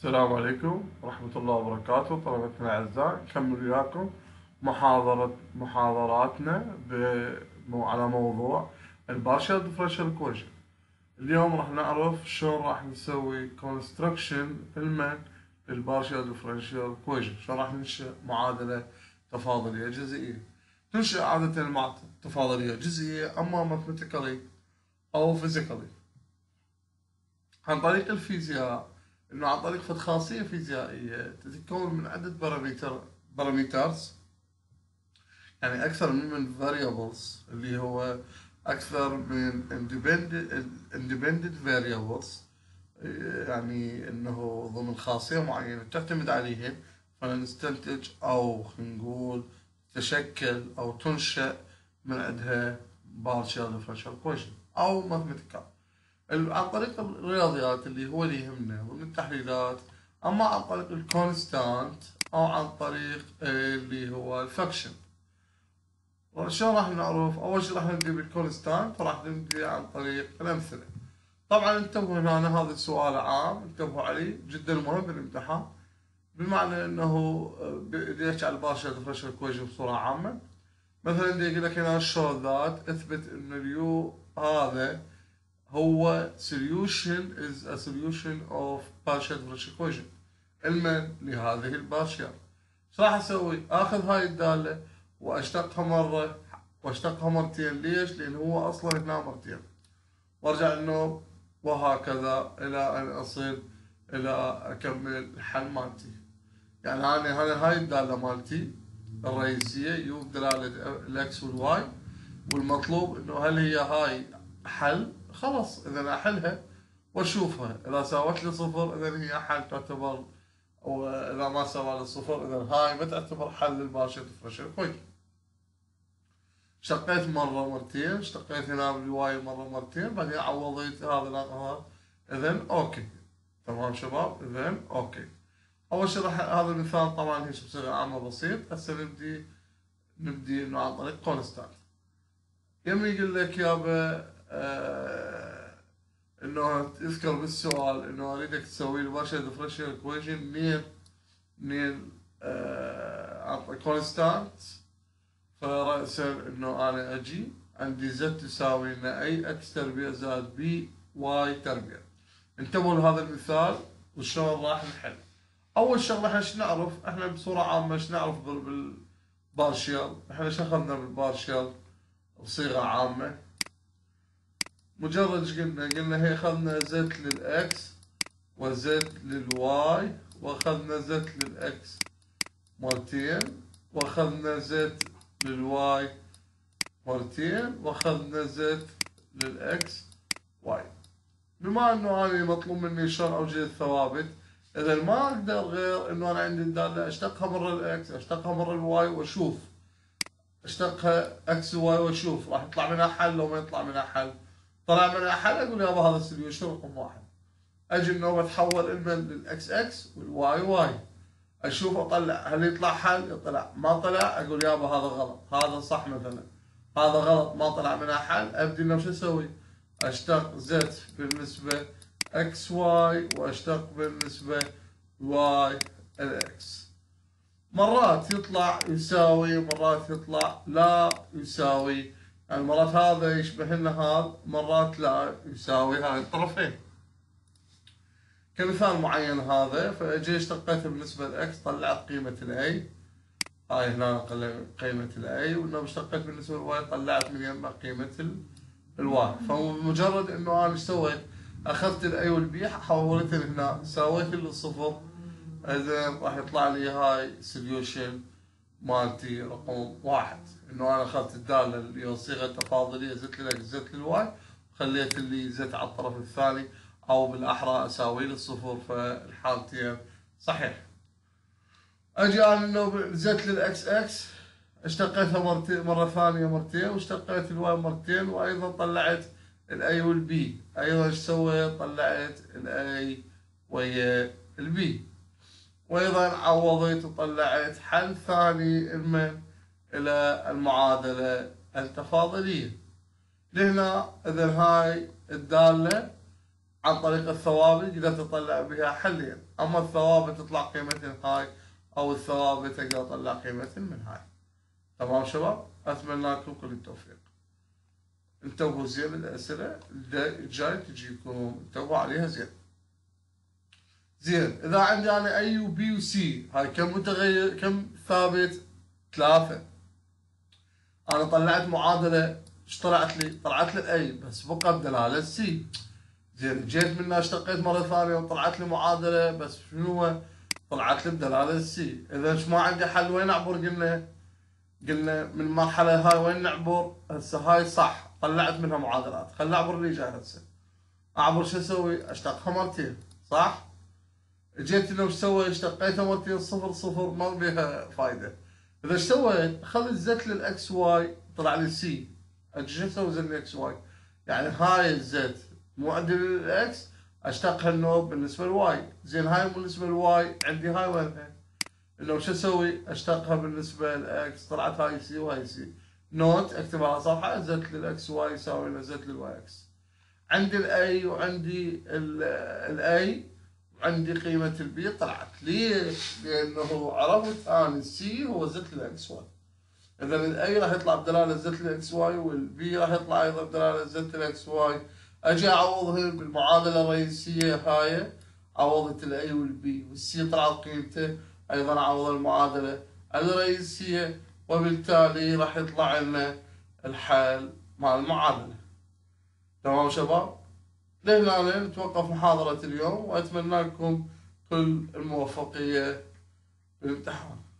السلام عليكم ورحمة الله وبركاته. طلبتنا الأعزاء، نكمل وياكم محاضراتنا على موضوع البارشل ديفرنشال ايكويشن. اليوم راح نعرف شلون راح نسوي كونستركشن للبارشل ديفرنشال ايكويشن، شلون راح ننشئ معادلة تفاضلية جزئية. تنشئ عادة المعادلة تفاضلية جزئية أما ماثيماتيكالي أو فيزيكالي عن طريق الفيزياء، انه عن طريق خاصية فيزيائية تتكون من عدة بارامترز، يعني اكثر من variables، اللي هو اكثر من independent variables، يعني انه ضمن خاصية معينة تعتمد عليها فنستنتج او خلينا نقول تشكل او تنشأ من عندها partial differential equation او mathematical عن طريق الرياضيات اللي هو اللي يهمنا ومن التحليلات، اما عن طريق الكونستانت او عن طريق اللي هو الفاكشن. شلون راح نعرف؟ اول شيء راح نبدي بالكونستانت، راح نبدي عن طريق الامثله. طبعا انتبهوا هنا، هذا السؤال عام انتبهوا عليه جدا مهم بالامتحان، بمعنى انه ليش على البارشل ديفرنشال ايكويشن بصوره عامه. مثلا يقول لك هنا show that، اثبت ان اليو هذا هو solution is a solution of partial differential equation علما لهذه البارشل. ايش راح اسوي؟ اخذ هاي الدالة واشتقها مرة واشتقها مرتين. ليش؟ لان هو اصلا هنا مرتين، وارجع انه وهكذا الى ان اصل الى اكمل الحل مالتي. يعني هاي الدالة مالتي الرئيسية يو بدلالة الاكس والواي، والمطلوب انه هل هي هاي حل؟ خلاص اذا احلها واشوفها، اذا ساوت لي صفر اذا هي حل تعتبر، واذا ما سوى لي صفر اذا هاي ما تعتبر حل للبارشل ديفرنشال ايكويشن. اشتقيت مرة مرتين، اشتقيت هنا بالواي مرة مرتين، بعدين عوضيت هذا اذا اوكي. تمام شباب؟ اذا اوكي. اول شيء راح هذا المثال طبعا هي بصيغة عامة بسيط. هسه نبدي انه عن طريق كونستانت. يم يقول لك يابا انه يذكر بالسؤال انه اريدك تسوي لي بارشل ديفرنشال ايكويشن منين عن كونستانت. فرأسا انه انا اجي عندي زد تساوي ان اي اكس تربيع زائد بي واي تربيع. انتبهوا لهذا المثال وشلون راح نحل. اول شغله احنا ايش نعرف؟ احنا بصوره عامه ايش نعرف بالبارشل؟ احنا ايش اخذنا بالبارشل بصيغه عامه؟ مجرد قلنا هي اخذنا زد للاكس وزد للواي، واخذنا زد للاكس مرتين، واخذنا زد للواي مرتين، واخذنا زد للاكس واي. بما انه انا مطلوب مني شلون اوجد الثوابت، اذا ما اقدر غير انه انا عندي الداله اشتقها مره الاكس اشتقها مره الواي واشوف، اشتقها اكس وواي واشوف راح يطلع منها حل لو ما يطلع منها حل. طلع منها حل اقول يابا هذا السوليوشن رقم واحد. اجي النوبه اتحول اما للاكس اكس والواي واي، اشوف اطلع هل يطلع حل، يطلع ما طلع اقول يابا هذا غلط، هذا صح مثلا، هذا غلط ما طلع منها حل. ابدي انه شو اسوي؟ اشتق زد بالنسبه اكس واي واشتق بالنسبه واي الاكس. مرات يطلع يساوي مرات يطلع لا يساوي، يعني مرات هذا يشبه لنا هذا مرات لا يساوي هاي الطرفين. كمثال معين هذا، فاجي اشتقيته بالنسبه لاكس طلعت قيمه الاي، هاي هنا قيمه الاي، وانه اشتقيت بالنسبه للواي طلعت من يمه قيمه الواي. فمجرد انه انا ايش سويت؟ اخذت الاي والبي حولتهم هنا ساويت للصفر، اذا راح يطلع لي هاي سوليوشن مالتي رقم واحد. انه انا اخذت الداله اللي هي صيغه تفاضليه زدت للاكس زدت للواي، وخليت اللي زدت على الطرف الثاني، او بالاحرى اساوي له الصفر، فالحالتين صحيح. اجي انا انه زدت للاكس اكس اشتقيتها مرتين مره ثانيه مرتين، واشتقيت الواي مرتين، وايضا طلعت الاي والبي. ايضا ايش سويت؟ طلعت الاي ويا البي، وايضا عوضت وطلعت حل ثاني الى المعادله التفاضليه. لهنا اذا هاي الداله عن طريق الثوابت تقدر تطلع بها حلين، اما الثوابت تطلع قيمة هاي او الثوابت اقدر اطلع قيمة من هاي. تمام شباب؟ اتمنى لكم كل التوفيق. انتبهوا زين الاسئلة الجاي تجيكم، انتبهوا عليها زين. زين، اذا عندي انا اي وبي وسي، هاي كم متغير كم ثابت؟ 3. انا طلعت معادلة، ايش طلعت لي؟ طلعت لي اي بس بقى بدلالة سي. زين، جيت منها اشتقيت مرة ثانية وطلعت لي معادلة بس شنو؟ طلعت لي بدلالة سي. اذا ايش ما عندي حل وين اعبر؟ قلنا من المرحلة هاي وين نعبر؟ هسه هاي صح طلعت منها معادلات، خلنا اعبر اللي جاي هسه. اعبر شو اسوي؟ اشتقها مرتين، صح؟ جيت انه ايش سوي؟ اشتقيتها مرتين 0 0 ما بيها فايدة. اذا ايش سويت؟ خليت زت للاكس واي طلع لي سي. اجي شو اسوي زت للاكس واي؟ يعني هاي الزت معدل للاكس اشتقها انه بالنسبة للواي، زين هاي بالنسبة للواي عندي هاي وينها؟ انه شو اسوي؟ اشتقها بالنسبة للاكس طلعت هاي سي وهاي سي. نوت اكتب على صفحة زت للاكس واي يساوي زت للواي اكس. عندي الاي وعندي الاي وعندي قيمة البي طلعت. ليش؟ لانه عرفت انا السي هو زت للاكس واي. اذا الاي راح يطلع بدلالة زت للاكس واي والبي راح يطلع ايضا بدلالة زت للاكس واي. اجي اعوضهم بالمعادلة الرئيسية هاي، عوضت الاي والبي والسي طلعت قيمته، ايضا اعوض المعادلة الرئيسية، وبالتالي راح يطلع لنا الحل مال المعادلة. تمام شباب؟ لهنا نتوقف محاضرة اليوم، وأتمنى لكم كل الموفقية بالامتحان.